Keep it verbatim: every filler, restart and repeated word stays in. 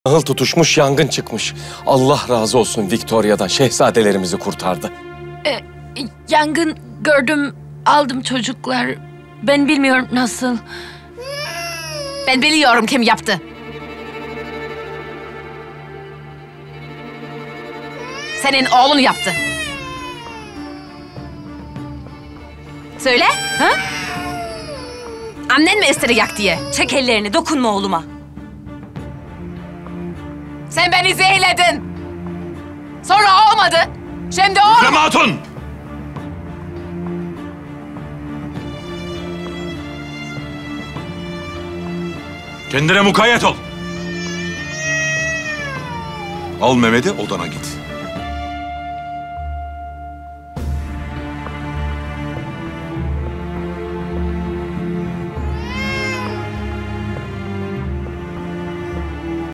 Ahıl tutuşmuş, yangın çıkmış. Allah razı olsun Victoria'dan. Şehzadelerimizi kurtardı. E, yangın gördüm, aldım çocuklar. Ben bilmiyorum nasıl. Ben biliyorum kim yaptı. Senin oğlun yaptı. Söyle, ha? Annen mi istedi yak diye? Çek ellerini, dokunma oğluma. Sen beni zehirledin. Sonra olmadı. Şimdi o... Hükrem Hatun! Kendine mukayyet ol. Al Mehmet'i odana git.